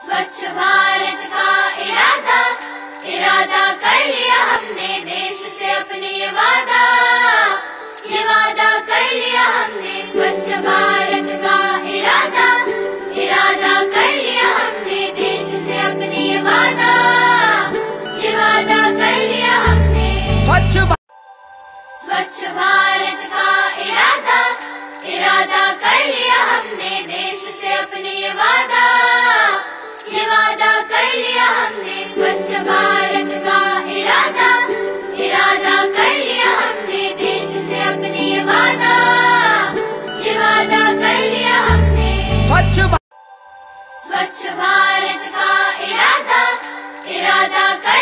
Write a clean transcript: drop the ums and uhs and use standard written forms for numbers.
स्वच्छ भारत का इरादा इरादा कर लिया हमने, देश से अपने ये वादा कर लिया हमने। स्वच्छ भारत का इरादा इरादा कर लिया हमने, देश से अपने ये वादा कर लिया हमने। स्वच्छ भारत का इरादा इरादा कर लिया हमने, देश से अपने ये वादा कर लिया हमने। स्वच्छ भारत का इरादा इरादा कर लिया हमने, देश से अपने ये वादा कर लिया हमने। स्वच्छ भारत का इरादा इरादा कर